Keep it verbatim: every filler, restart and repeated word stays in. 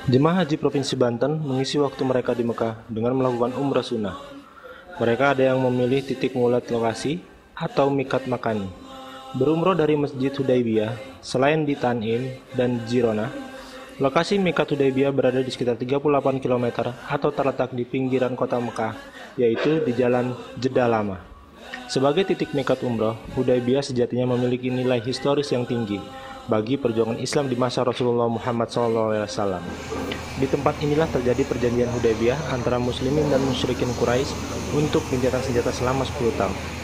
Jemaah haji Provinsi Banten mengisi waktu mereka di Mekah dengan melakukan umrah sunnah. Mereka ada yang memilih titik ngulat lokasi atau mikat makani. Berumroh dari Masjid Hudaybiyah, selain di Tan'im dan Jirona, lokasi mikat Hudaybiyah berada di sekitar tiga puluh delapan kilometer atau terletak di pinggiran kota Mekah, yaitu di Jalan Jeddah Lama. Sebagai titik mikat umroh, Hudaybiyah sejatinya memiliki nilai historis yang tinggi bagi perjuangan Islam di masa Rasulullah Muhammad shallallahu alaihi wasallam. Di tempat inilah terjadi perjanjian Hudaybiyah antara muslimin dan musyrikin Quraisy untuk gencatan senjata selama sepuluh tahun.